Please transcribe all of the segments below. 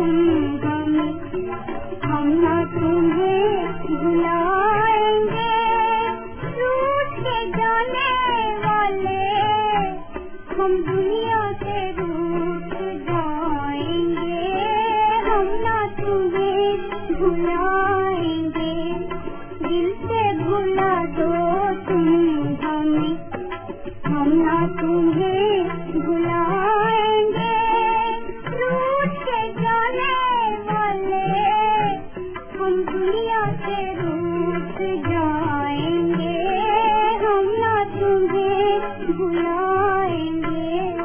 हम ना तुम्हें भुलाएंगे, रूठ के जाने वाले हम दुनिया से रूठ जाएंगे। हम ना तुम्हें भुलाएंगे, दिल से भुला दो तुम हमें। हम ना तुम्हें भुलाएंगे, रूठ के जाने वाले हम दुनिया से रूठ जाएंगे। हम ना तुम्हें भुलाएंगे।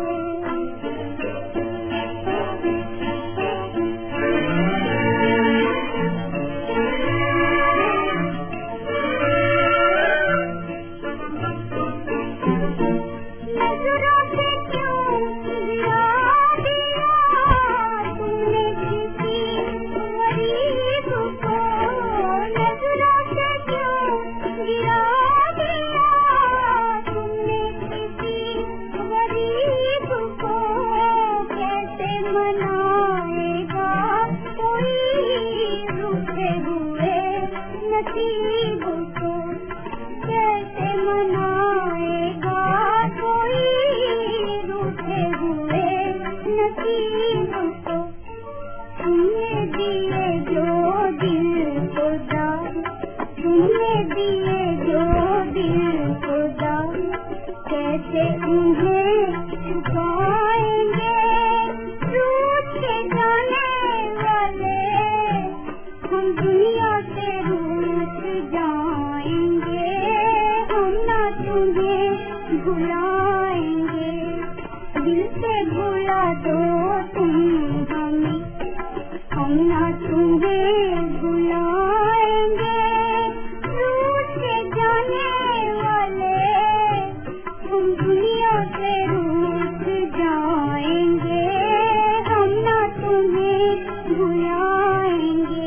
नजरों से क्यों गिरा दिया तुमने किसी गरीब को, नजरों से क्यों गिरा दिया तुमने किसी गरीब को। कैसे मनाएगा कोई रूठे हुए नसीब को, कैसे मनाएगा कोई रूठे हुए नसीब को। तुमने दिए जो दिल को दाग, तुमने दिए जो दिल को दाग, कैसे उन्हें छुपाएंगे, रूठ के जाने वाले हम दुनिया से रूठ जाएंगे। हम ना तुम्हें भुलाएंगे, दिल से भुला दो तुम हमें। हम ना तुम्हें भुलाएंगे, रूठ के जाने वाले हम दुनिया से रूठ जाएंगे। हम ना तुम्हें भुलाएंगे।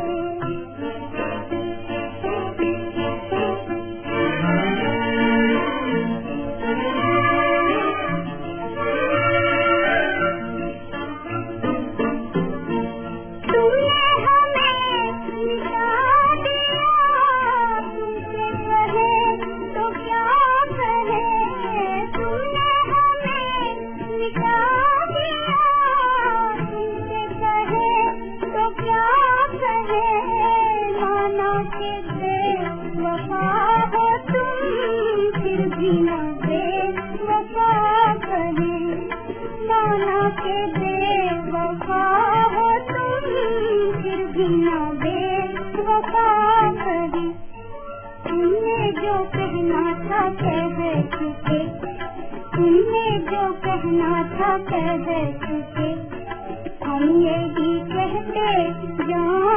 तुमने हमें मिटा दिया, तुमसे कहे तो क्या कहे। तुमने हमें मिटा दिया, तुमसे कहे तो क्या कहे। माना के बेवफा हो तुम, फिर भी न बेवफा कहे। माना के बेवफा हो तुम, फिर भी न बेवफा कहे। तुमने जो कहना था कह चुके, तुमने जो कहना था कह चुके। हम यही कहते जाएंगे,